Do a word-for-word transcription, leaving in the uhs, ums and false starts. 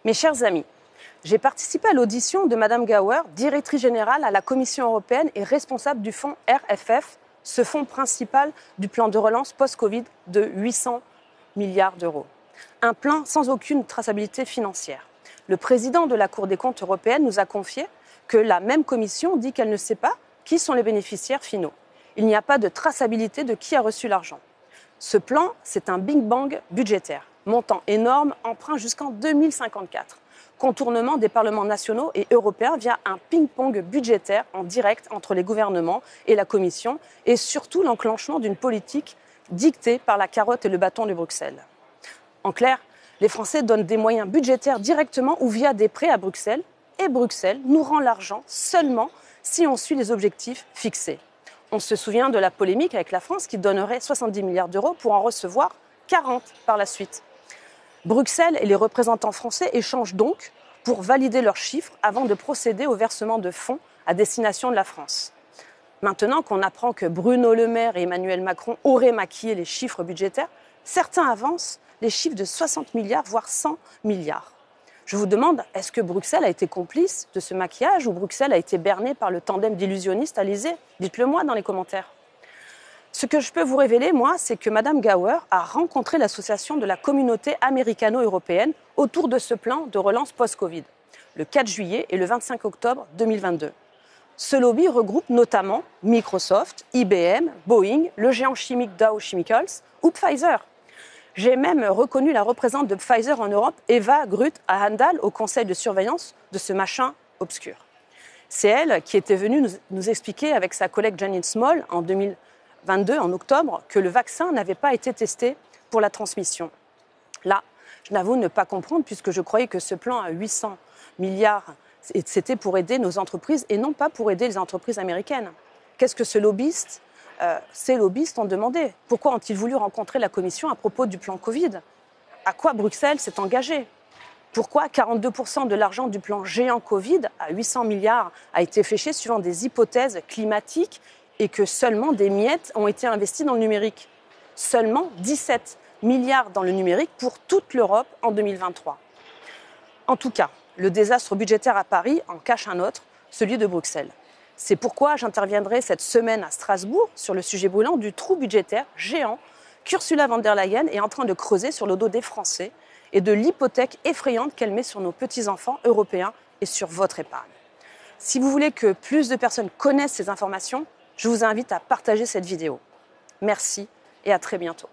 Mes chers amis, j'ai participé à l'audition de Madame Gauer, directrice générale à la Commission européenne et responsable du fonds R F F, ce fonds principal du plan de relance post-Covid de huit cents milliards d'euros. Un plan sans aucune traçabilité financière. Le président de la Cour des comptes européenne nous a confié que la même commission dit qu'elle ne sait pas qui sont les bénéficiaires finaux. Il n'y a pas de traçabilité de qui a reçu l'argent. Ce plan, c'est un big bang budgétaire. Montant énorme, emprunt jusqu'en deux mille cinquante-quatre. Contournement des parlements nationaux et européens via un ping-pong budgétaire en direct entre les gouvernements et la Commission, et surtout l'enclenchement d'une politique dictée par la carotte et le bâton de Bruxelles. En clair, les Français donnent des moyens budgétaires directement ou via des prêts à Bruxelles, et Bruxelles nous rend l'argent seulement si on suit les objectifs fixés. On se souvient de la polémique avec la France qui donnerait soixante-dix milliards d'euros pour en recevoir quarante par la suite. Bruxelles et les représentants français échangent donc pour valider leurs chiffres avant de procéder au versement de fonds à destination de la France. Maintenant qu'on apprend que Bruno Le Maire et Emmanuel Macron auraient maquillé les chiffres budgétaires, certains avancent les chiffres de soixante milliards, voire cent milliards. Je vous demande, est-ce que Bruxelles a été complice de ce maquillage ou Bruxelles a été bernée par le tandem d'illusionnistes à l'Élysée? Dites-le moi dans les commentaires. Ce que je peux vous révéler, moi, c'est que Madame Gauer a rencontré l'association de la communauté américano-européenne autour de ce plan de relance post-Covid, le quatre juillet et le vingt-cinq octobre deux mille vingt-deux. Ce lobby regroupe notamment Microsoft, I B M, Boeing, le géant chimique Dow Chemicals ou Pfizer. J'ai même reconnu la représentante de Pfizer en Europe, Eva Grut à Handal, au conseil de surveillance de ce machin obscur. C'est elle qui était venue nous, nous expliquer avec sa collègue Janine Small en deux mille vingt-deux, en octobre, que le vaccin n'avait pas été testé pour la transmission. Là, je n'avoue ne pas comprendre puisque je croyais que ce plan à huit cents milliards, c'était pour aider nos entreprises et non pas pour aider les entreprises américaines. Qu'est-ce que ce lobbyiste, euh, ces lobbyistes ont demandé? Pourquoi ont-ils voulu rencontrer la Commission à propos du plan Covid? À quoi Bruxelles s'est engagée? Pourquoi quarante-deux pour cent de l'argent du plan géant Covid à huit cents milliards a été fléché suivant des hypothèses climatiques et que seulement des miettes ont été investies dans le numérique? Seulement dix-sept milliards dans le numérique pour toute l'Europe en deux mille vingt-trois. En tout cas, le désastre budgétaire à Paris en cache un autre, celui de Bruxelles. C'est pourquoi j'interviendrai cette semaine à Strasbourg sur le sujet brûlant du trou budgétaire géant qu'Ursula von der Leyen est en train de creuser sur le dos des Français et de l'hypothèque effrayante qu'elle met sur nos petits-enfants européens et sur votre épargne. Si vous voulez que plus de personnes connaissent ces informations, je vous invite à partager cette vidéo. Merci et à très bientôt.